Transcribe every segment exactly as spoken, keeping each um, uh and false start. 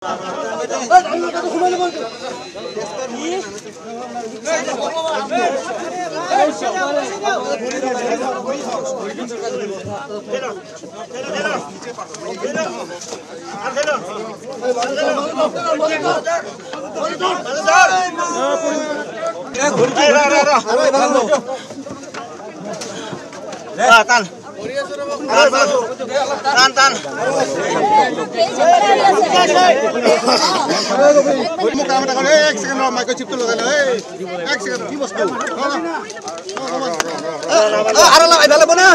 Tan tan. एक second mic chip तो लगा ले एक सेकंड की बस अरे ला इधर बना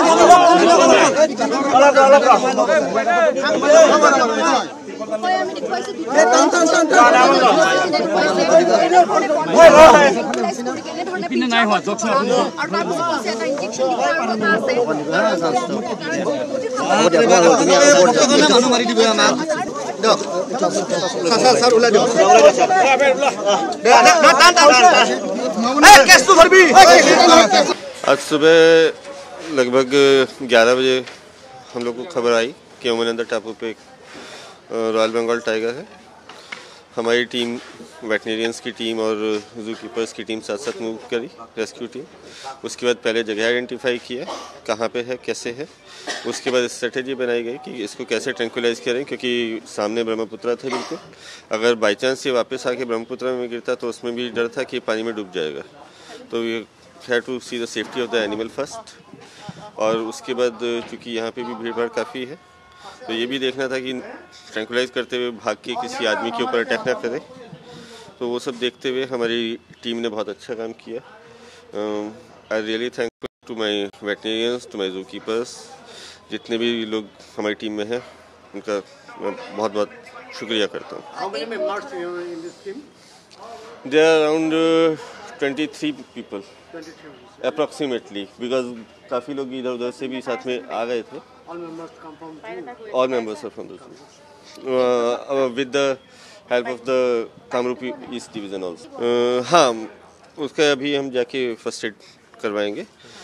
पिन नाही होत जोक्स आज सुबह लगभग ग्यारह बजे हम लोग को खबर आई कि उमरनंदा टापू पे रॉयल बंगाल टाइगर है। हमारी टीम वेटनेरियंस की टीम और जू कीपर्स की टीम साथ साथ मूव करी, रेस्क्यू टीम। उसके बाद पहले जगह आइडेंटिफाई किया कहाँ पे है, कैसे है। उसके बाद स्ट्रेटेजी बनाई गई कि इसको कैसे ट्रैंक्विलाइज करें, क्योंकि सामने ब्रह्मपुत्रा थे बिल्कुल। अगर बाई चांस ये वापस आके ब्रह्मपुत्रा में गिरता तो उसमें भी डर था कि पानी में डूब जाएगा। तो ये have to see the safety of the animal first. और उसके बाद चूँकि यहाँ पे भी भीड़ भाड़ काफ़ी है, तो ये भी देखना था कि ट्रैंक्विलाइज करते हुए भाग के किसी आदमी के ऊपर अटैक ना करे। तो वो सब देखते हुए हमारी टीम ने बहुत अच्छा काम किया। I really thankful to my veterinarians, to my zoo keepers, जितने भी लोग हमारी टीम में हैं उनका मैं बहुत बहुत शुक्रिया करता हूँ। There are around twenty three people approximately, because काफ़ी लोग इधर उधर से भी साथ में आ गए थे। All members are from the zoo. Uh, uh, with the help of the Kamrup East Division also. Uh, हाँ, उसका अभी हम जाके फर्स्ट एड करवाएंगे।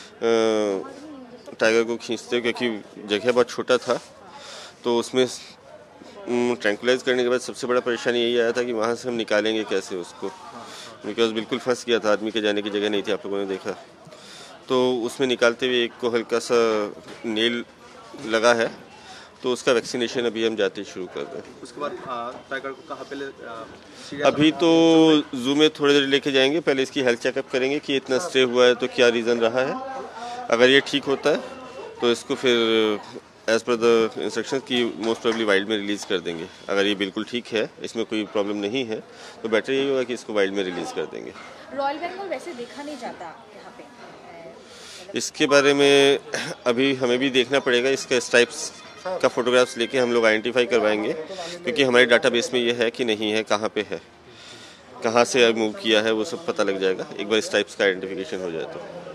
टाइगर को खींचते क्योंकि जगह बहुत छोटा था, तो उसमें ट्रैंक्विलाइज करने के बाद सबसे बड़ा परेशानी यही आया था कि वहाँ से हम निकालेंगे कैसे उसको, बिकॉज बिल्कुल फंस गया था, आदमी के जाने की जगह नहीं थी, आप लोगों ने देखा। तो उसमें निकालते हुए एक को हल्का सा नेल लगा है, तो उसका वैक्सीनेशन अभी हम जाते शुरू कर रहे हैं। उसके बाद टाइगर को कहाँ पे ले? अभी तो जू में थोड़ी देर लेके जाएंगे, पहले इसकी हेल्थ चेकअप करेंगे कि इतना स्टे हुआ है तो क्या रीज़न रहा है। अगर ये ठीक होता है तो इसको फिर एज पर द इंस्ट्रक्शंस की मोस्ट प्रोबेबली वाइल्ड में रिलीज़ कर देंगे। अगर ये बिल्कुल ठीक है, इसमें कोई प्रॉब्लम नहीं है, तो बेटर यही होगा कि इसको वाइल्ड में रिलीज़ कर देंगे। रॉयल बंगाल वैसे देखा नहीं जाता यहाँ पे, इसके बारे में अभी हमें भी देखना पड़ेगा। इसका स्ट्राइप्स का फोटोग्राफ्स लेके हम लोग आइडेंटिफाई करवाएंगे, क्योंकि हमारे डाटाबेस में ये है कि नहीं है, कहाँ पे है, कहाँ से मूव किया है, वो सब पता लग जाएगा एक बार स्ट्राइप्स का आइडेंटिफिकेशन हो जाए तो।